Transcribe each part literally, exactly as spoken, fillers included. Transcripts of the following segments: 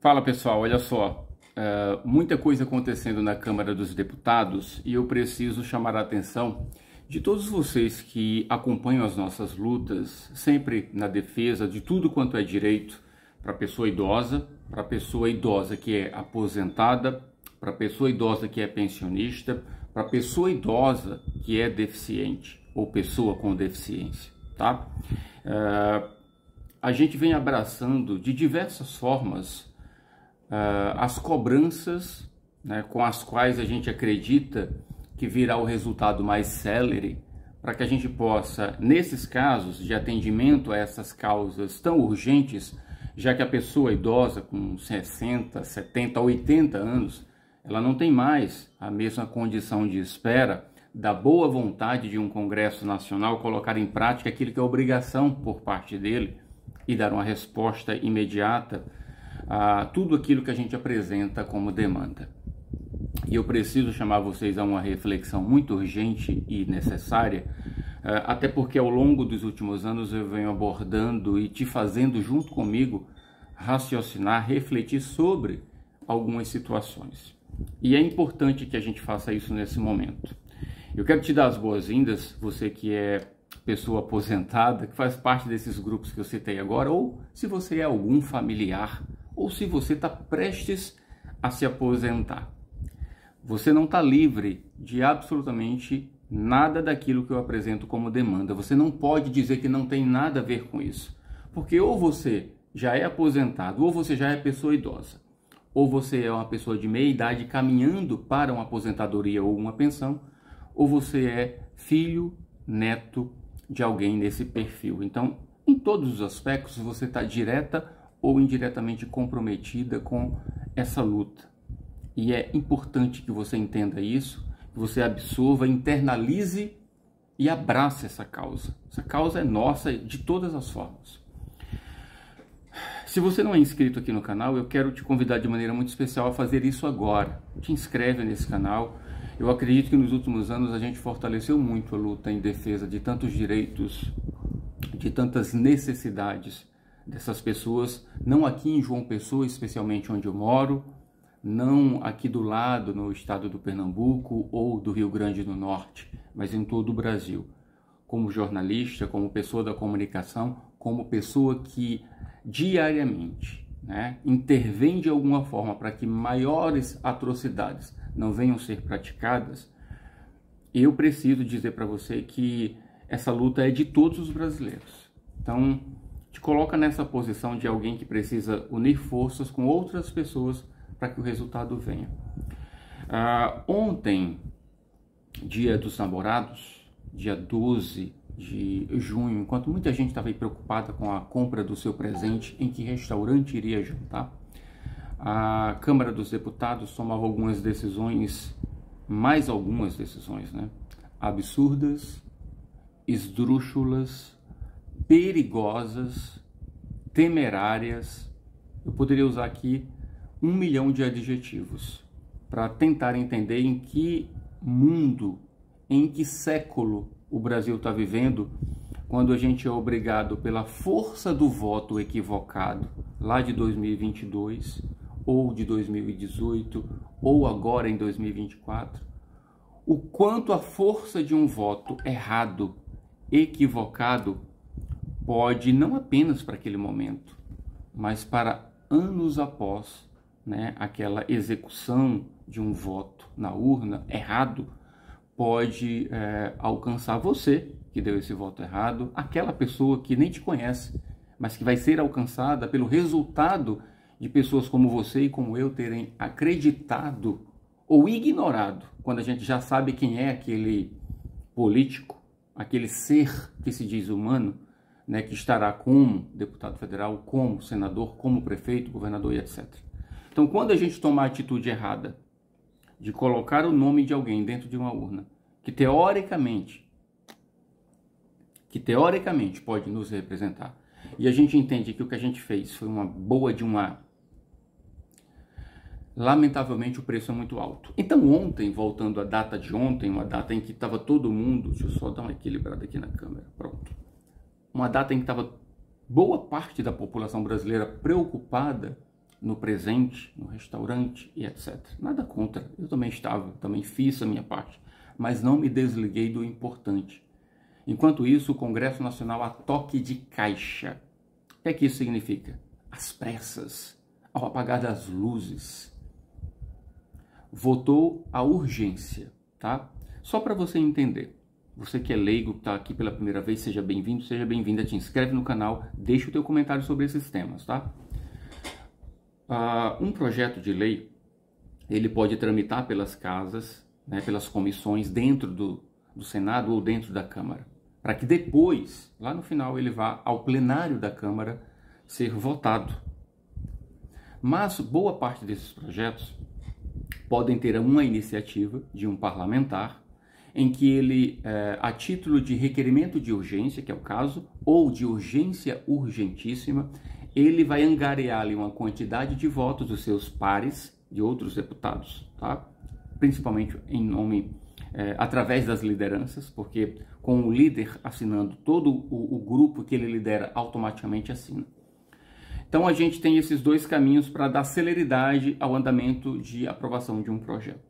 Fala pessoal, olha só, uh, muita coisa acontecendo na Câmara dos Deputados e eu preciso chamar a atenção de todos vocês que acompanham as nossas lutas, sempre na defesa de tudo quanto é direito para a pessoa idosa, para a pessoa idosa que é aposentada, para a pessoa idosa que é pensionista, para a pessoa idosa que é deficiente ou pessoa com deficiência, tá? Uh, a gente vem abraçando de diversas formas Uh, as cobranças, né, com as quais a gente acredita que virá o resultado mais célere, para que a gente possa, nesses casos de atendimento a essas causas tão urgentes, já que a pessoa idosa com sessenta, setenta, oitenta anos, ela não tem mais a mesma condição de espera da boa vontade de um Congresso Nacional colocar em prática aquilo que é obrigação por parte dele e dar uma resposta imediata a tudo aquilo que a gente apresenta como demanda. E eu preciso chamar vocês a uma reflexão muito urgente e necessária, até porque ao longo dos últimos anos eu venho abordando e te fazendo junto comigo raciocinar, refletir sobre algumas situações. E é importante que a gente faça isso nesse momento. Eu quero te dar as boas-vindas, você que é pessoa aposentada, que faz parte desses grupos que eu citei agora, ou se você é algum familiar, ou se você está prestes a se aposentar. Você não está livre de absolutamente nada daquilo que eu apresento como demanda. Você não pode dizer que não tem nada a ver com isso. Porque ou você já é aposentado, ou você já é pessoa idosa, ou você é uma pessoa de meia idade caminhando para uma aposentadoria ou uma pensão, ou você é filho, neto de alguém nesse perfil. Então, em todos os aspectos, você está direta ou indiretamente comprometida com essa luta. E é importante que você entenda isso, que você absorva, internalize e abrace essa causa. Essa causa é nossa de todas as formas. Se você não é inscrito aqui no canal, eu quero te convidar de maneira muito especial a fazer isso agora. Te inscreve nesse canal. Eu acredito que nos últimos anos a gente fortaleceu muito a luta em defesa de tantos direitos, de tantas necessidades dessas pessoas, não aqui em João Pessoa, especialmente onde eu moro, não aqui do lado, no estado do Pernambuco ou do Rio Grande do Norte, mas em todo o Brasil. Como jornalista, como pessoa da comunicação, como pessoa que diariamente, né, intervém de alguma forma para que maiores atrocidades não venham ser praticadas, eu preciso dizer para você que essa luta é de todos os brasileiros. Então, te coloca nessa posição de alguém que precisa unir forças com outras pessoas para que o resultado venha. Ah, ontem, dia dos namorados, dia doze de junho, enquanto muita gente estava aí preocupada com a compra do seu presente, em que restaurante iria jantar, a Câmara dos Deputados tomava algumas decisões, mais algumas decisões, né? Absurdas, esdrúxulas, perigosas, temerárias. Eu poderia usar aqui um milhão de adjetivos para tentar entender em que mundo, em que século o Brasil está vivendo, quando a gente é obrigado pela força do voto equivocado lá de dois mil e vinte e dois, ou de dois mil e dezoito, ou agora em dois mil e vinte e quatro, o quanto a força de um voto errado, equivocado, pode, não apenas para aquele momento, mas para anos após, né, aquela execução de um voto na urna errado, pode é, alcançar você, que deu esse voto errado, aquela pessoa que nem te conhece, mas que vai ser alcançada pelo resultado de pessoas como você e como eu terem acreditado ou ignorado, quando a gente já sabe quem é aquele político, aquele ser que se diz humano, né, que estará como deputado federal, como senador, como prefeito, governador e etcétera. Então, quando a gente tomar a atitude errada de colocar o nome de alguém dentro de uma urna, que teoricamente, que teoricamente pode nos representar, e a gente entende que o que a gente fez foi uma boa de uma... Lamentavelmente o preço é muito alto. Então ontem, voltando à data de ontem, uma data em que estava todo mundo... Deixa eu só dar uma equilibrada aqui na câmera, pronto. Uma data em que estava boa parte da população brasileira preocupada no presente, no restaurante e etcétera. Nada contra, eu também estava, também fiz a minha parte, mas não me desliguei do importante. Enquanto isso, o Congresso Nacional a toque de caixa. O que é que isso significa? Às pressas, ao apagar das luzes, votou a urgência, tá? Só para você entender. Você que é leigo, que está aqui pela primeira vez, seja bem-vindo, seja bem-vinda, te inscreve no canal, deixa o teu comentário sobre esses temas, tá? Uh, um projeto de lei, ele pode tramitar pelas casas, né, pelas comissões dentro do, do Senado ou dentro da Câmara, para que depois, lá no final, ele vá ao plenário da Câmara ser votado. Mas boa parte desses projetos podem ter uma iniciativa de um parlamentar, em que ele, é, a título de requerimento de urgência, que é o caso, ou de urgência urgentíssima, ele vai angariar ali uma quantidade de votos dos seus pares, de outros deputados, tá? Principalmente em nome, é, através das lideranças, porque com o líder assinando, todo o, o grupo que ele lidera automaticamente assina. Então a gente tem esses dois caminhos para dar celeridade ao andamento de aprovação de um projeto.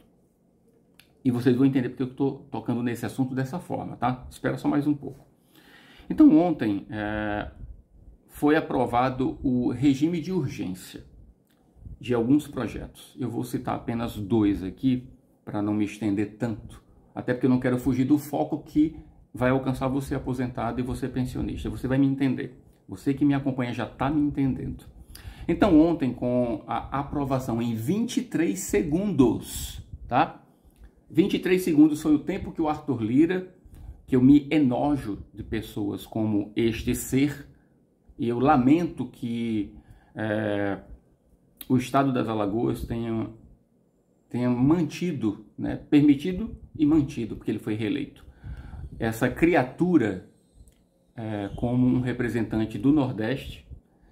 E vocês vão entender porque eu estou tocando nesse assunto dessa forma, tá? Espera só mais um pouco. Então ontem é, foi aprovado o regime de urgência de alguns projetos. Eu vou citar apenas dois aqui para não me estender tanto, até porque eu não quero fugir do foco que vai alcançar você aposentado e você pensionista. Você vai me entender. Você que me acompanha já está me entendendo. Então ontem, com a aprovação em vinte e três segundos, tá? vinte e três segundos foi o tempo que o Arthur Lira, que eu me enojo de pessoas como este ser, e eu lamento que é, o Estado das Alagoas tenha, tenha mantido, né, permitido e mantido, porque ele foi reeleito, essa criatura é, como um representante do Nordeste,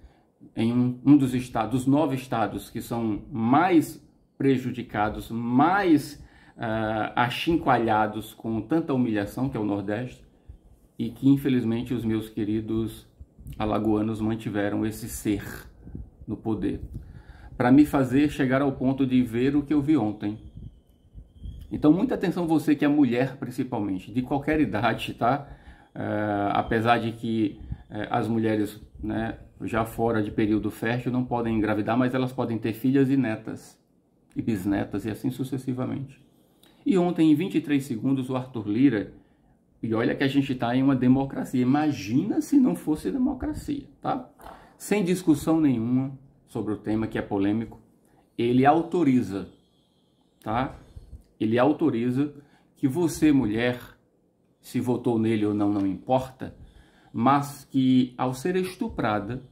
em um, um dos estados, dos nove estados que são mais prejudicados, mais Uh, achincoalhados com tanta humilhação, que é o Nordeste, e que infelizmente os meus queridos alagoanos mantiveram esse ser no poder, para me fazer chegar ao ponto de ver o que eu vi ontem. Então muita atenção você que é mulher, principalmente, de qualquer idade, tá? Uh, apesar de que uh, as mulheres, né, já fora de período fértil não podem engravidar, mas elas podem ter filhas e netas, e bisnetas, e assim sucessivamente. E ontem, em vinte e três segundos, o Arthur Lira, e olha que a gente está em uma democracia, imagina se não fosse democracia, tá? Sem discussão nenhuma sobre o tema, que é polêmico, ele autoriza, tá? Ele autoriza que você, mulher, se votou nele ou não, não importa, mas que ao ser estuprada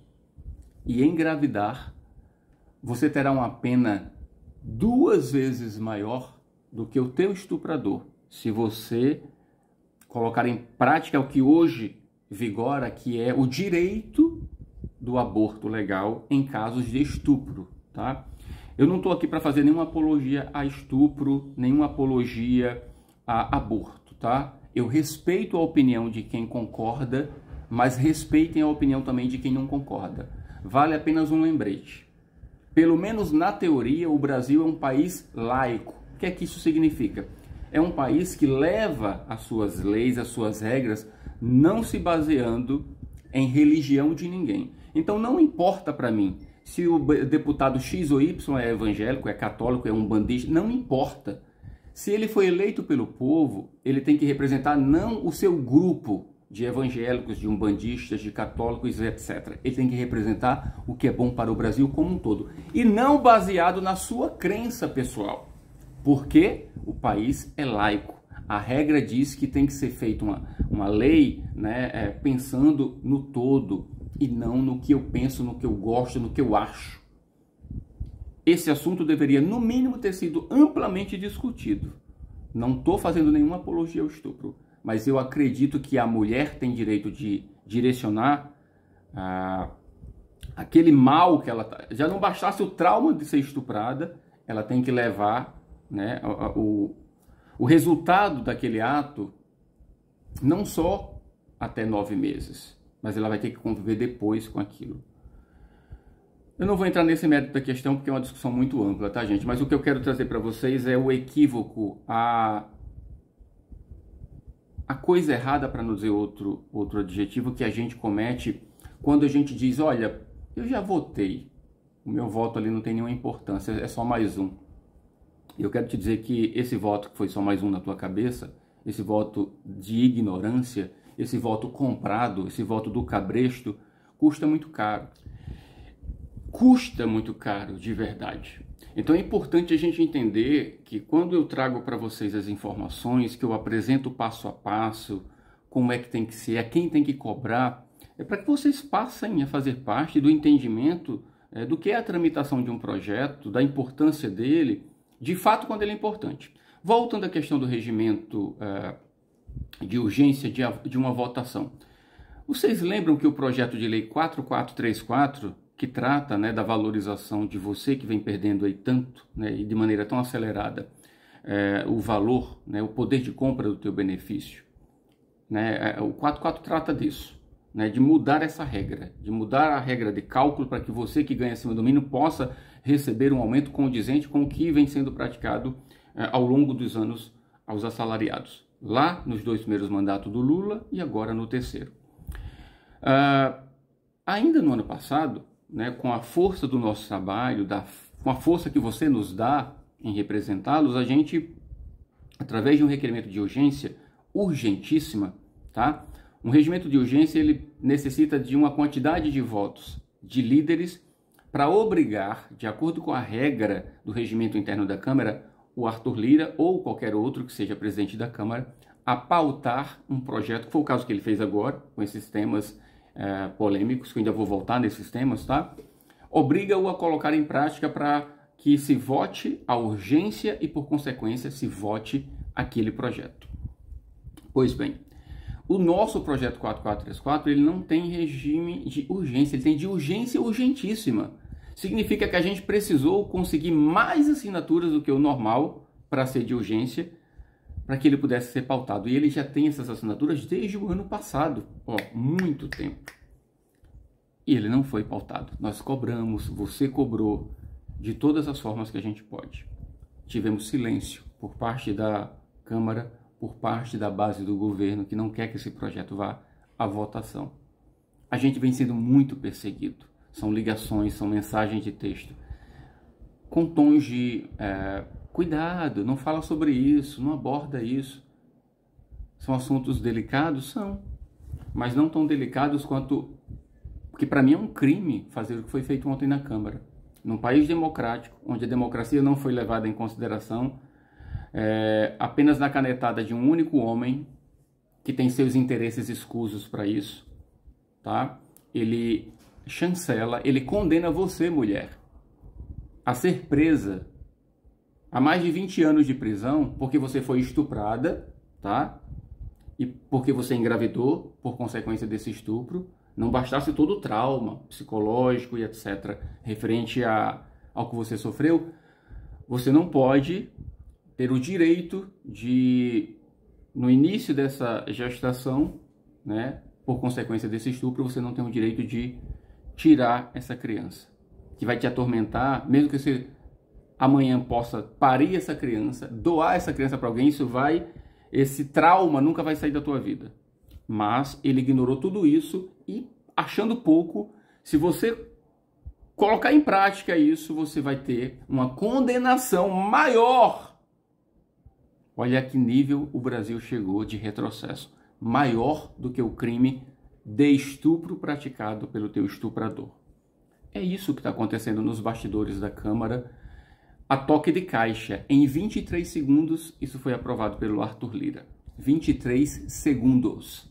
e engravidar, você terá uma pena duas vezes maior do que o teu estuprador, se você colocar em prática o que hoje vigora, que é o direito do aborto legal em casos de estupro, tá? Eu não estou aqui para fazer nenhuma apologia a estupro, nenhuma apologia a aborto, tá? Eu respeito a opinião de quem concorda, mas respeitem a opinião também de quem não concorda. Vale apenas um lembrete. Pelo menos na teoria, o Brasil é um país laico. O que é que isso significa? É um país que leva as suas leis, as suas regras, não se baseando em religião de ninguém. Então não importa para mim se o deputado X ou Y é evangélico, é católico, é umbandista, não importa. Se ele foi eleito pelo povo, ele tem que representar não o seu grupo de evangélicos, de umbandistas, de católicos, etcétera. Ele tem que representar o que é bom para o Brasil como um todo. E não baseado na sua crença pessoal. Porque o país é laico. A regra diz que tem que ser feita uma, uma lei, né, é, pensando no todo e não no que eu penso, no que eu gosto, no que eu acho. Esse assunto deveria, no mínimo, ter sido amplamente discutido. Não estou fazendo nenhuma apologia ao estupro, mas eu acredito que a mulher tem direito de direcionar ah, aquele mal que ela tá. Já não bastasse o trauma de ser estuprada, ela tem que levar, né, o, o resultado daquele ato não só até nove meses, mas ela vai ter que conviver depois com aquilo. Eu não vou entrar nesse mérito da questão porque é uma discussão muito ampla, tá, gente? Mas o que eu quero trazer para vocês é o equívoco, a, a coisa errada, para não dizer outro, outro adjetivo, que a gente comete quando a gente diz, olha, eu já votei, o meu voto ali não tem nenhuma importância, é só mais um. E eu quero te dizer que esse voto que foi só mais um na tua cabeça, esse voto de ignorância, esse voto comprado, esse voto do cabresto, custa muito caro. Custa muito caro, de verdade. Então é importante a gente entender que quando eu trago para vocês as informações, que eu apresento passo a passo, como é que tem que ser, a quem tem que cobrar, é para que vocês passem a fazer parte do entendimento é, do que é a tramitação de um projeto, da importância dele, de fato quando ele é importante. Voltando à questão do regimento é, de urgência de, de uma votação. Vocês lembram que o projeto de lei quatro mil quatrocentos e trinta e quatro, que trata, né, da valorização de você que vem perdendo aí tanto, né, e de maneira tão acelerada, é, o valor, né, o poder de compra do teu benefício, né, o quatro mil quatrocentos e quatro trata disso, né, de mudar essa regra, de mudar a regra de cálculo para que você que ganha acima do mínimo possa receber um aumento condizente com o que vem sendo praticado é, ao longo dos anos aos assalariados, lá nos dois primeiros mandatos do Lula e agora no terceiro. Uh, ainda no ano passado, né, com a força do nosso trabalho, da, com a força que você nos dá em representá-los, a gente, através de um requerimento de urgência, urgentíssima, tá? Um regimento de urgência, ele necessita de uma quantidade de votos de líderes para obrigar, de acordo com a regra do regimento interno da Câmara, o Arthur Lira ou qualquer outro que seja presidente da Câmara, a pautar um projeto, que foi o caso que ele fez agora, com esses temas é, polêmicos, que eu ainda vou voltar nesses temas, tá? Obriga-o a colocar em prática para que se vote a urgência e, por consequência, se vote aquele projeto. Pois bem, o nosso projeto quatro mil quatrocentos e trinta e quatro, ele não tem regime de urgência, ele tem de urgência urgentíssima. Significa que a gente precisou conseguir mais assinaturas do que o normal para ser de urgência, para que ele pudesse ser pautado. E ele já tem essas assinaturas desde o ano passado, ó, muito tempo. E ele não foi pautado. Nós cobramos, você cobrou, de todas as formas que a gente pode. Tivemos silêncio por parte da Câmara, por parte da base do governo, que não quer que esse projeto vá à votação. A gente vem sendo muito perseguido. São ligações, são mensagens de texto, com tons de é, cuidado, não fala sobre isso, não aborda isso. São assuntos delicados? São, mas não tão delicados quanto... Porque para mim é um crime fazer o que foi feito ontem na Câmara. Num país democrático, onde a democracia não foi levada em consideração, é, apenas na canetada de um único homem, que tem seus interesses escusos para isso, tá? Ele chancela, ele condena você, mulher, a ser presa a mais de vinte anos de prisão porque você foi estuprada, tá? E porque você engravidou por consequência desse estupro. Não bastasse todo o trauma psicológico e etcétera referente a, ao que você sofreu, você não pode ter o direito de, no início dessa gestação, né, por consequência desse estupro, você não tem o direito de tirar essa criança, que vai te atormentar, mesmo que você amanhã possa parir essa criança, doar essa criança para alguém, isso vai, esse trauma nunca vai sair da tua vida. Mas ele ignorou tudo isso e, achando pouco, se você colocar em prática isso, você vai ter uma condenação maior. Olha a que nível o Brasil chegou de retrocesso. Maior do que o crime de estupro praticado pelo teu estuprador. É isso que está acontecendo nos bastidores da Câmara. A toque de caixa. Em vinte e três segundos, isso foi aprovado pelo Arthur Lira. vinte e três segundos.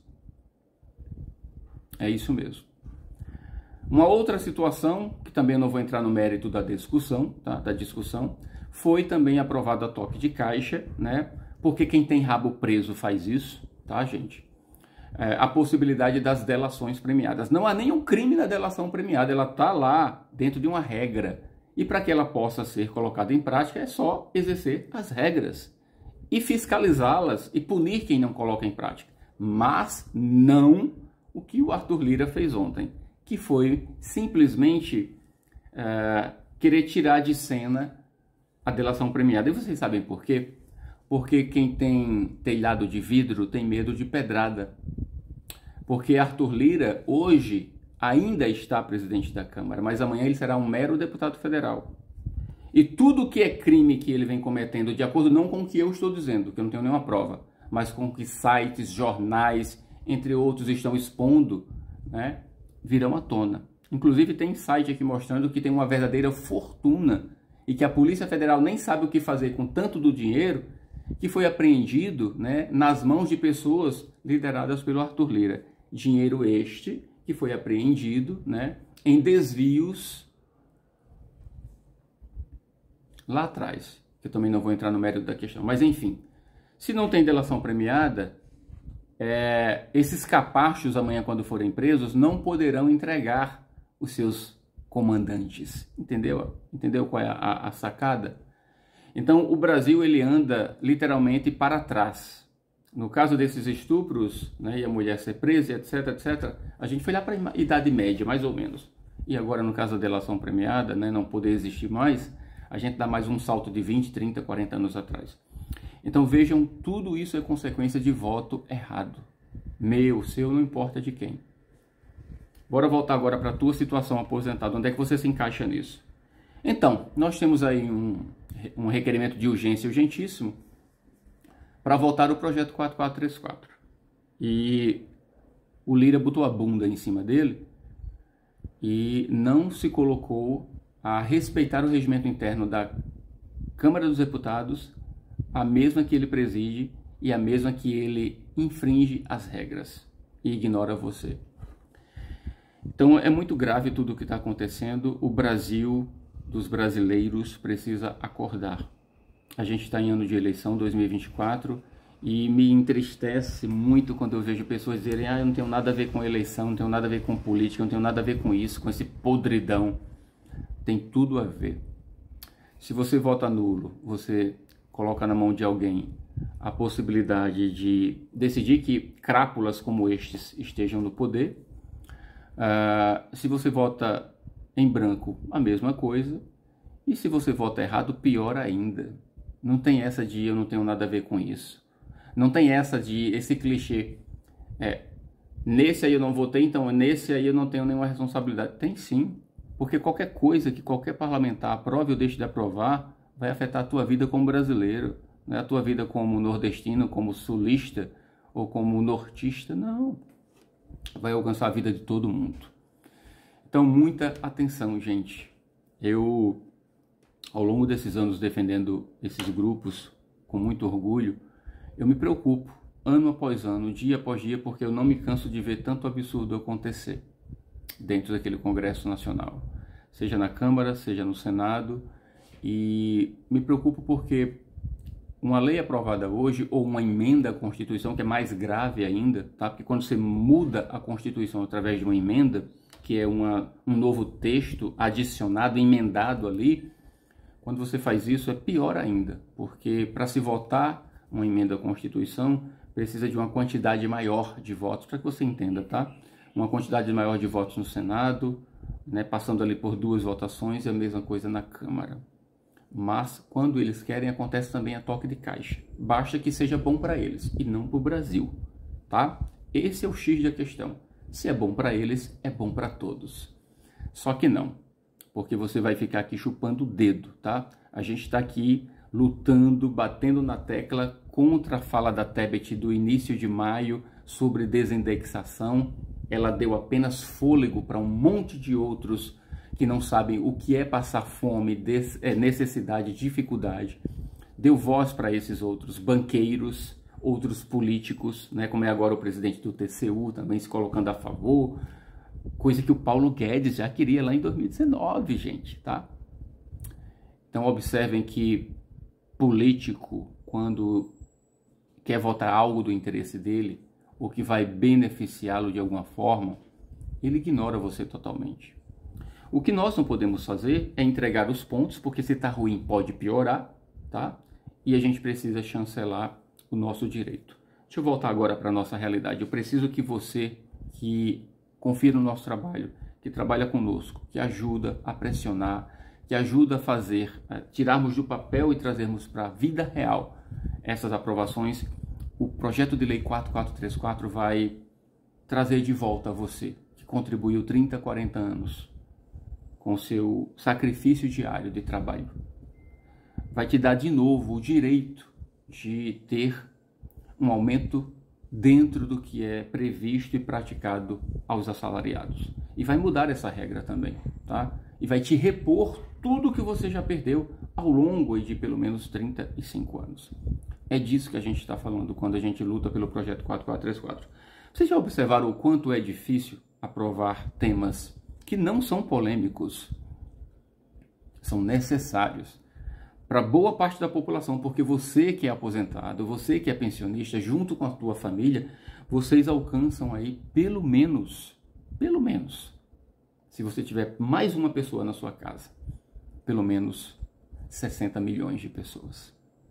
É isso mesmo. Uma outra situação, que também eu não vou entrar no mérito da discussão, tá? da discussão, foi também aprovado a toque de caixa, né? Porque quem tem rabo preso faz isso, tá, gente? É, a possibilidade das delações premiadas. Não há nenhum crime na delação premiada, ela está lá dentro de uma regra. E para que ela possa ser colocada em prática, é só exercer as regras e fiscalizá-las e punir quem não coloca em prática. Mas não o que o Arthur Lira fez ontem, que foi simplesmente uh, querer tirar de cena a delação premiada. E vocês sabem por quê? Porque quem tem telhado de vidro tem medo de pedrada. Porque Arthur Lira hoje ainda está presidente da Câmara, mas amanhã ele será um mero deputado federal. E tudo que é crime que ele vem cometendo, de acordo não com o que eu estou dizendo, que eu não tenho nenhuma prova, mas com o que sites, jornais, entre outros, estão expondo, né, virão à tona. Inclusive tem site aqui mostrando que tem uma verdadeira fortuna e que a Polícia Federal nem sabe o que fazer com tanto do dinheiro que foi apreendido, né, nas mãos de pessoas lideradas pelo Arthur Lira. Dinheiro este que foi apreendido, né, em desvios lá atrás. Eu também não vou entrar no mérito da questão. Mas enfim, se não tem delação premiada, é, esses capachos amanhã, quando forem presos, não poderão entregar os seus comandantes. Entendeu? Entendeu qual é a, a sacada? Então, o Brasil, ele anda literalmente para trás. No caso desses estupros, né, e a mulher ser presa, etc, etcétera, a gente foi lá para a Idade Média, mais ou menos. E agora, no caso da delação premiada, né, não poder existir mais, a gente dá mais um salto de vinte, trinta, quarenta anos atrás. Então, vejam, tudo isso é consequência de voto errado. Meu, seu, não importa de quem. Bora voltar agora para a tua situação aposentada. Onde é que você se encaixa nisso? Então, nós temos aí um, um requerimento de urgência urgentíssimo para votar o projeto quatro quatro três quatro. E o Lira botou a bunda em cima dele e não se colocou a respeitar o regimento interno da Câmara dos Deputados, a mesma que ele preside e a mesma que ele infringe as regras e ignora você. Então é muito grave tudo o que está acontecendo. O Brasil dos brasileiros precisa acordar. A gente está em ano de eleição, dois mil e vinte e quatro, e me entristece muito quando eu vejo pessoas dizerem: ah, eu não tenho nada a ver com eleição, não tenho nada a ver com política, não tenho nada a ver com isso, com esse podridão. Tem tudo a ver. Se você vota nulo, você coloca na mão de alguém a possibilidade de decidir que crápulas como estes estejam no poder. Uh, se você vota em branco, a mesma coisa. E se você vota errado, pior ainda. Não tem essa de eu não tenho nada a ver com isso. Não tem essa de esse clichê. É, nesse aí eu não votei, então nesse aí eu não tenho nenhuma responsabilidade. Tem sim. Porque qualquer coisa que qualquer parlamentar aprove ou deixe de aprovar vai afetar a tua vida como brasileiro. Não é a tua vida como nordestino, como sulista ou como nortista. Não. Vai alcançar a vida de todo mundo. Então, muita atenção, gente. Eu, ao longo desses anos defendendo esses grupos com muito orgulho, eu me preocupo ano após ano, dia após dia, porque eu não me canso de ver tanto absurdo acontecer dentro daquele Congresso Nacional, seja na Câmara, seja no Senado, e me preocupo porque uma lei aprovada hoje, ou uma emenda à Constituição, que é mais grave ainda, tá? Porque quando você muda a Constituição através de uma emenda, que é uma, um novo texto adicionado, emendado ali, quando você faz isso é pior ainda, porque para se votar uma emenda à Constituição, precisa de uma quantidade maior de votos, para que você entenda, tá? Uma quantidade maior de votos no Senado, né, passando ali por duas votações, e a mesma coisa na Câmara. Mas, quando eles querem, acontece também a toque de caixa. Basta que seja bom para eles, e não para o Brasil, tá? Esse é o X da questão. Se é bom para eles, é bom para todos. Só que não, porque você vai ficar aqui chupando o dedo, tá? A gente está aqui lutando, batendo na tecla contra a fala da Tebet do início de maio sobre desindexação. Ela deu apenas fôlego para um monte de outros que não sabem o que é passar fome, necessidade, dificuldade. Deu voz para esses outros banqueiros, outros políticos, né, como é agora o presidente do T C U também se colocando a favor, coisa que o Paulo Guedes já queria lá em dois mil e dezenove, gente, tá? Então observem que político, quando quer votar algo do interesse dele, ou que vai beneficiá-lo de alguma forma, ele ignora você totalmente. O que nós não podemos fazer é entregar os pontos, porque se está ruim pode piorar, tá? E a gente precisa chancelar o nosso direito. Deixa eu voltar agora para a nossa realidade. Eu preciso que você, que confia no nosso trabalho, que trabalha conosco, que ajuda a pressionar, que ajuda a fazer, a tirarmos do papel e trazermos para a vida real essas aprovações. O projeto de lei quatro quatro três quatro vai trazer de volta a você, que contribuiu trinta, quarenta anos com o seu sacrifício diário de trabalho. Vai te dar de novo o direito de ter um aumento dentro do que é previsto e praticado aos assalariados. E vai mudar essa regra também, tá? E vai te repor tudo que você já perdeu ao longo de pelo menos trinta e cinco anos. É disso que a gente está falando quando a gente luta pelo projeto quatro quatro três quatro. Vocês já observaram o quanto é difícil aprovar temas que não são polêmicos, são necessários para boa parte da população, porque você que é aposentado, você que é pensionista, junto com a tua família, vocês alcançam aí pelo menos, pelo menos, se você tiver mais uma pessoa na sua casa, pelo menos sessenta milhões de pessoas.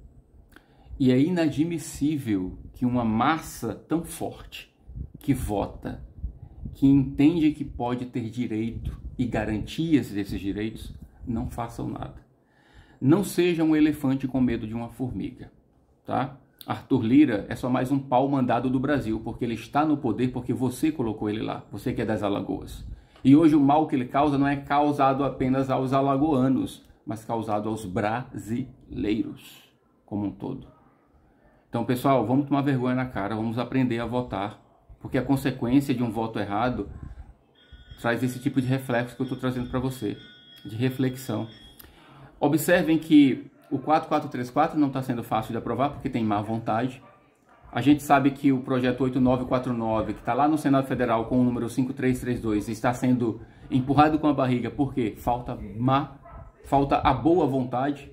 E é inadmissível que uma massa tão forte, que vota, que entende que pode ter direito e garantias desses direitos, não façam nada. Não seja um elefante com medo de uma formiga, tá? Arthur Lira é só mais um pau mandado do Brasil, porque ele está no poder porque você colocou ele lá, você que é das Alagoas. E hoje o mal que ele causa não é causado apenas aos alagoanos, mas causado aos brasileiros como um todo. Então, pessoal, vamos tomar vergonha na cara, vamos aprender a votar, porque a consequência de um voto errado traz esse tipo de reflexo que eu estou trazendo para você, de reflexão. Observem que o quatro quatro três quatro não está sendo fácil de aprovar porque tem má vontade. A gente sabe que o projeto oito nove quatro nove, que está lá no Senado Federal com o número cinco três três dois, está sendo empurrado com a barriga porque falta, má, falta a boa vontade.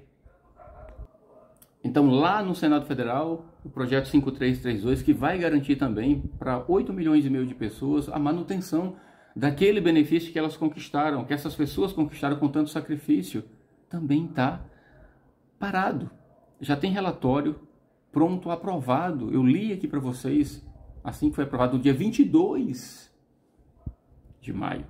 Então, lá no Senado Federal, o projeto cinco três três dois, que vai garantir também para oito milhões e meio de pessoas a manutenção daquele benefício que elas conquistaram, que essas pessoas conquistaram com tanto sacrifício, também está parado. Já tem relatório pronto, aprovado. Eu li aqui para vocês, assim que foi aprovado no dia vinte e dois de maio.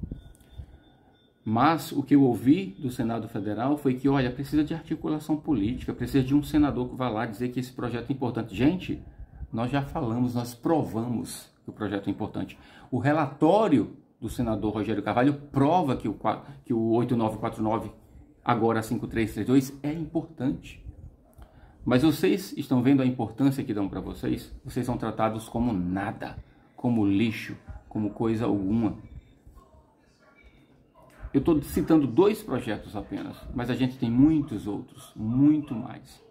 Mas o que eu ouvi do Senado Federal foi que, olha, precisa de articulação política, precisa de um senador que vá lá dizer que esse projeto é importante. Gente, nós já falamos, nós provamos que o projeto é importante. O relatório do senador Rogério Carvalho prova que o, que o oito nove quatro nove, agora cinco três três dois, é importante. Mas vocês estão vendo a importância que dão para vocês? Vocês são tratados como nada, como lixo, como coisa alguma. Eu estou citando dois projetos apenas, mas a gente tem muitos outros, muito mais.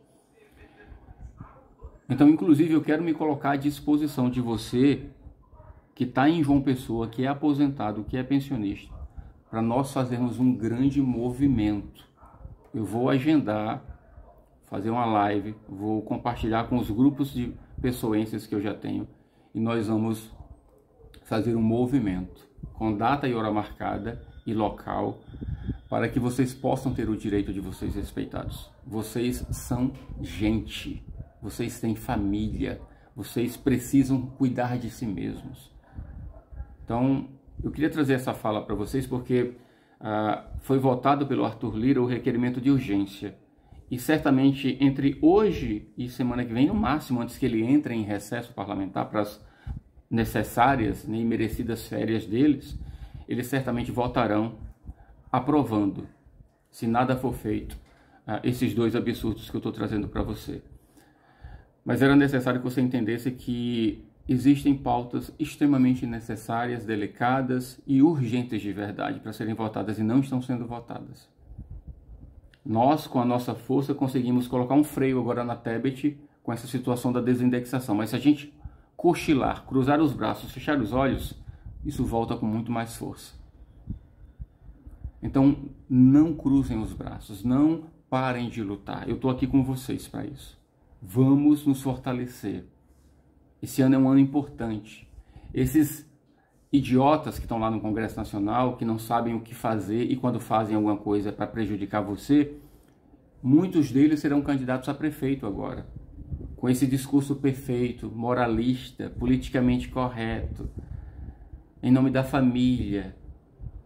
Então, inclusive, eu quero me colocar à disposição de você que está em João Pessoa, que é aposentado, que é pensionista, para nós fazermos um grande movimento. Eu vou agendar, fazer uma live, vou compartilhar com os grupos de pessoenses que eu já tenho e nós vamos fazer um movimento com data e hora marcada e local, para que vocês possam ter o direito de vocês respeitados. Vocês são gente, vocês têm família, vocês precisam cuidar de si mesmos. Então, eu queria trazer essa fala para vocês porque ah, foi votado pelo Arthur Lira o requerimento de urgência. E certamente entre hoje e semana que vem, no máximo, antes que ele entre em recesso parlamentar para as necessárias e merecidas férias deles, eles certamente votarão aprovando, se nada for feito, uh, esses dois absurdos que eu estou trazendo para você. Mas era necessário que você entendesse que existem pautas extremamente necessárias, delicadas e urgentes de verdade para serem votadas e não estão sendo votadas. Nós, com a nossa força, conseguimos colocar um freio agora na Tebet com essa situação da desindexação. Mas se a gente cochilar, cruzar os braços, fechar os olhos, isso volta com muito mais força. Então, não cruzem os braços, não parem de lutar. Eu estou aqui com vocês para isso. Vamos nos fortalecer. Esse ano é um ano importante. Esses idiotas que estão lá no Congresso Nacional, que não sabem o que fazer e quando fazem alguma coisa para prejudicar você, muitos deles serão candidatos a prefeito agora. Com esse discurso perfeito, moralista, politicamente correto, em nome da família,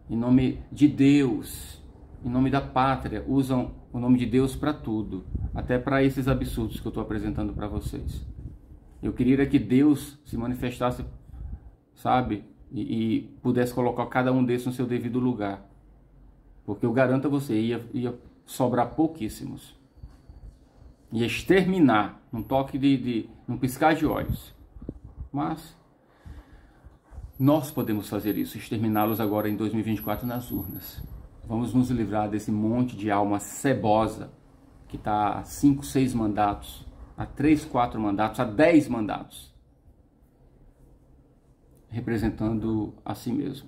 em nome de Deus, em nome da pátria, usam o nome de Deus para tudo, até para esses absurdos que eu estou apresentando para vocês. Eu queria que Deus se manifestasse, sabe, e, e pudesse colocar cada um desses no seu devido lugar, porque eu garanto a você, ia, ia sobrar pouquíssimos, ia exterminar, num toque de, de num piscar de olhos. Mas nós podemos fazer isso, exterminá-los agora em dois mil e vinte e quatro nas urnas. Vamos nos livrar desse monte de alma cebosa que está há cinco, seis mandatos, há três, quatro mandatos, há dez mandatos, representando a si mesmo.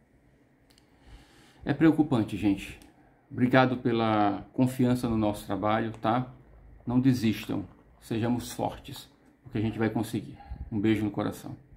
É preocupante, gente. Obrigado pela confiança no nosso trabalho, tá? Não desistam, sejamos fortes, porque a gente vai conseguir. Um beijo no coração.